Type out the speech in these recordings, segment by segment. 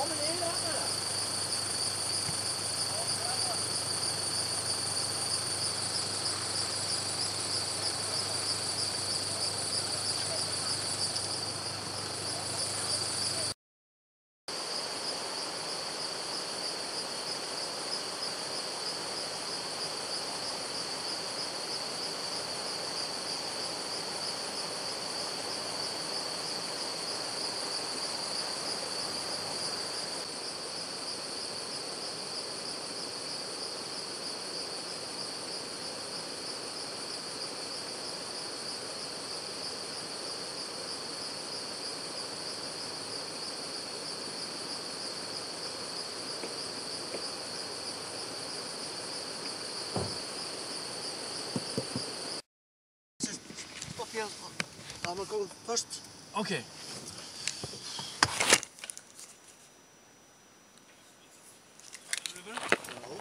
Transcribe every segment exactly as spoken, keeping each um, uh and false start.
komin yfir þarna? I'm gonna go first. Okay. River? No.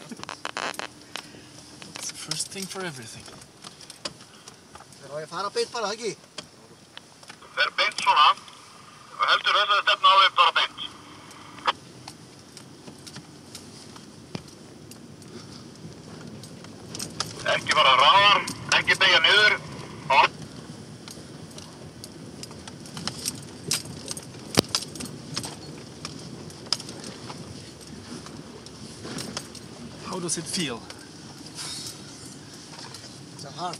It's the first thing for everything. Þegar á ég að fara beint bara, ekki? Fer beint svona og heldur þessari stefnu alveg bara beint. Ekki fara hraðar, ekki beygja niður. How does it feel? It's a heart.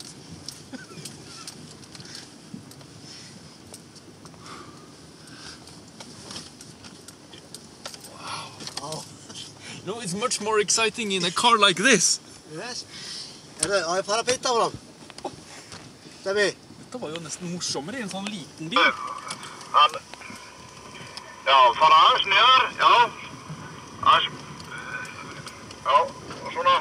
Wow. Oh. No, it's much more exciting in a car like this. Yes. Herru, á ég að fara beint áfram? Steffi. Dette var jo nesten morsommere i en sånn liten bil. Han, ja, fara aðeins niður, já. Aðeins. Já, og svona.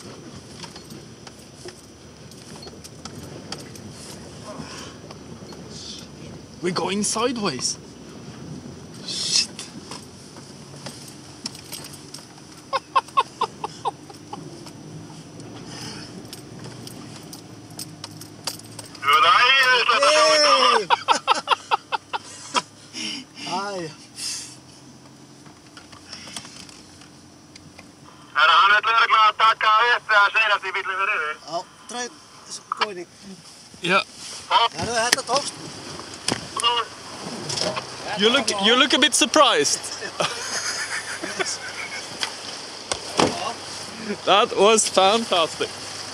We're going sideways. Shit. Æ. Herra, hann ætlaði örugglega að taka upp þegar seinast í bílinn fyrir yfir. Já, try going. Yeah. Herru, þetta tókst. You look, you look a bit surprised. Yes. That was fantastic.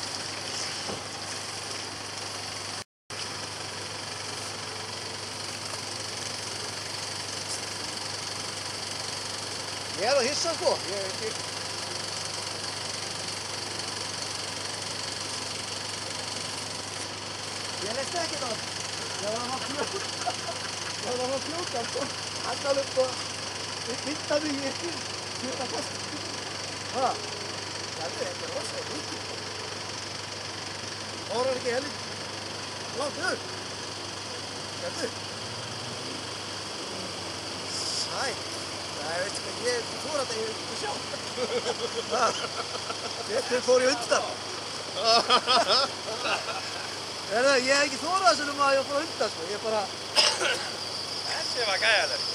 Ég er að hissa sko. Ég, ég... Ég leist ekki það. Það var að fljóta. Það var að fljóta sko. Hann alveg sko. Ég myndaði mig ekki. Fljóta fast. Hæ? Þetta er rosalega mikið. Það var ekki heldur. Langt upp. Þetta. Sæ. Nei, veistu hvað, ég fór að það ég ekki sjá. Þetta fór ég undan. Ég hef ekki þórað þessu um að ég fór undan, sko. Ég bara... Þessi var gæðaleg.